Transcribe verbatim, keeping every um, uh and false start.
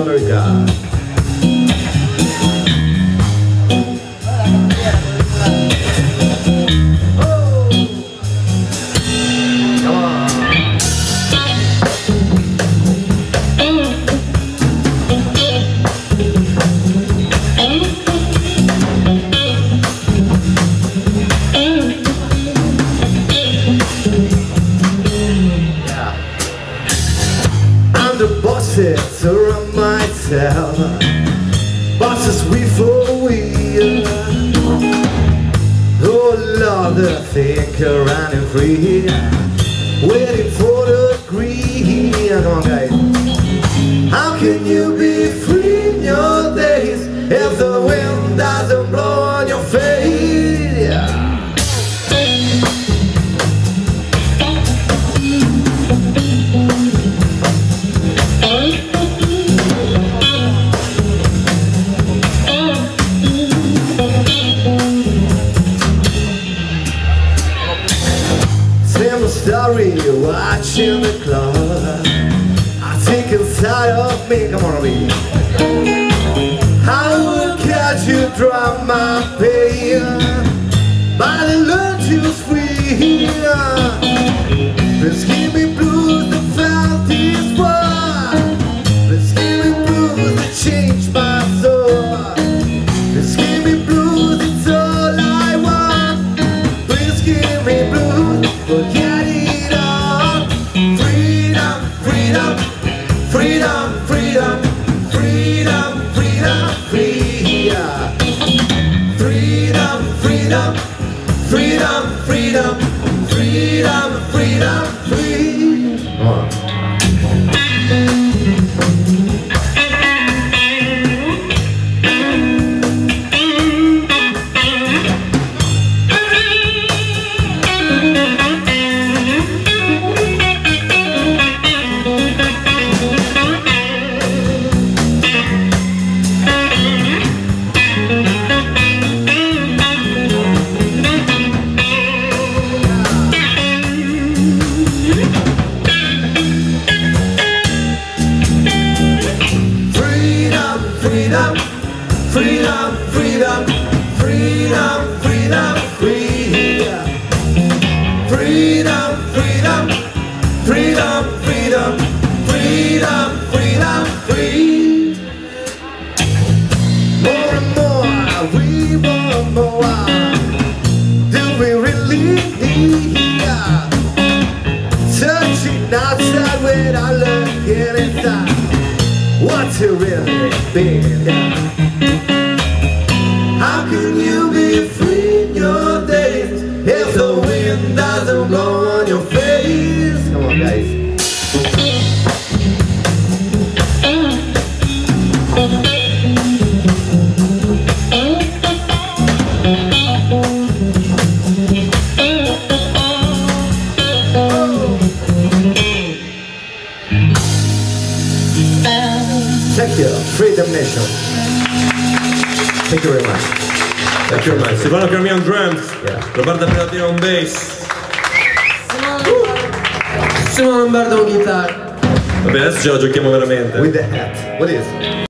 America. Around myself, bosses we for we. Oh Lord, the thinker running free, waiting for the green. Come on, guys. How can you be free in your days if the wind doesn't blow on your face? Yeah. Story, watching the clock. I think inside of me, come on, me. How will catch you drop my pain? But I learned you free. Please give me blues that felt this war. Please give me blues that changed my soul. Please give me blues, it's all I want. Please give me blues, forget. Freedom, freedom, freedom, freedom, free. Freedom, freedom, freedom, freedom, freedom, freedom, free. Come on. Freedom, freedom, freedom, freedom, freedom, free. Freedom, freedom, freedom, freedom, freedom, freedom, free. More and more, we want more. Do we really need? Searching outside without looking inside. What's it really been? How can you be free in your days if the wind doesn't blow on your face? Come on, guys. Thank you, Freedom Nation. Thank you very much. Thank you very much. Silvano Carmi on drums, yeah. Roberta Pellatino on bass. Simone Lombardo on guitar. Va bene, adesso ce la giochiamo veramente. With the hat. What is?